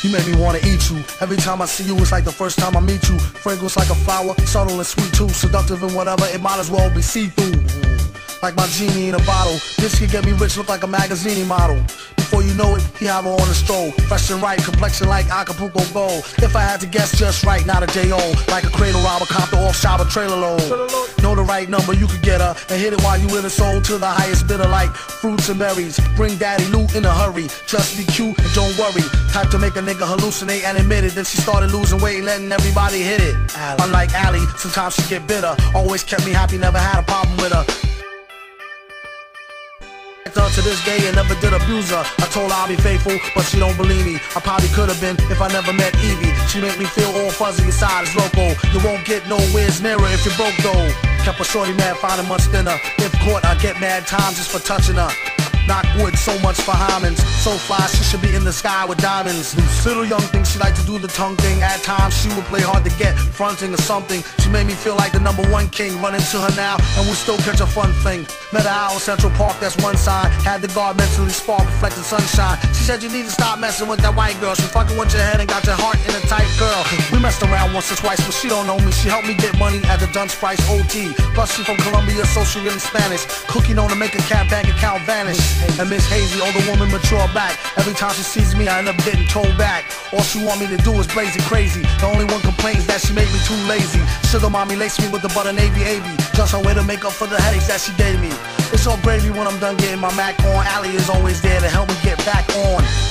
You make me wanna eat you. Every time I see you, it's like the first time I meet you. Fragrance like a flower, subtle and sweet too. Seductive and whatever, it might as well be see-through. Like my genie in a bottle. This could get me rich, look like a magazine model. Before you know it, he have her on the stroll. Fresh and right, complexion like Acapulco gold. If I had to guess just right, not a day old. Like a cradle robber, cop the off-shopper trailer load. Know the right number, you could get her and hit it while you in the soul to the highest bidder like fruits and berries. Bring daddy loot in a hurry. Just be cute and don't worry. Type to make a nigga hallucinate and admit it. Then she started losing weight and letting everybody hit it. Unlike Allie, sometimes she get bitter. Always kept me happy, never had a problem with her. To this day and never did abuse her. I told her I'll be faithful, but she don't believe me. I probably could have been if I never met Evie. She make me feel all fuzzy inside, it's loco. You won't get nowhere's near her if you're broke though. Kept a shorty mad, finding much thinner. If caught, I get mad times just for touching her. Knock wood, so much for Hyman's. So fly, she should be in the sky with diamonds. Little young thing, she like to do the tongue thing. At times, she would play hard to get, fronting or something. She made me feel like the #1 king. Run into her now, and we'll still catch a fun thing. Met her out in Central Park, that's one sign. Had the guard mentally spark, reflecting sunshine. She said you need to stop messing with that white girl. She fucking with your head and got your heart in a tight girl. We messed around once or twice, but she don't know me. She helped me get money at the Dunce Price OT. Plus, she from Colombia, so she really Spanish. Cookie known to make a cat bank account vanish. And Miss Hazy, older woman, mature back. Every time she sees me, I end up getting told back. All she want me to do is blaze it crazy. The only one complains that she made me too lazy. Sugar mommy laced me with the butter navy AB. Just her way to make up for the headaches that she gave me. It's all gravy when I'm done getting my Mac on. Allie is always there to help me get back on.